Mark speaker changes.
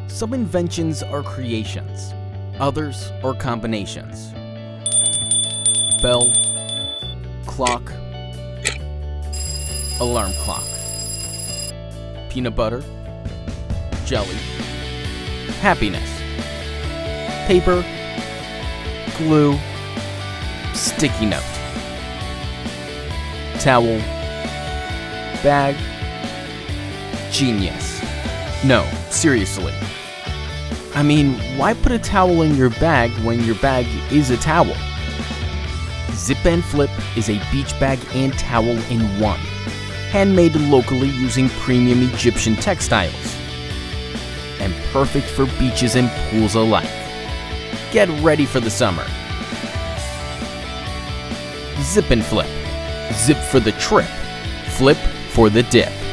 Speaker 1: Some inventions are creations, others are combinations. Bell, clock, alarm clock, peanut butter, jelly, happiness, paper, glue, sticky note, towel, bag, genius. No, seriously. I mean, why put a towel in your bag when your bag is a towel? Zip and Flip is a beach bag and towel in one, handmade locally using premium Egyptian textiles, and perfect for beaches and pools alike. Get ready for the summer. Zip and Flip. Zip for the trip, flip for the dip.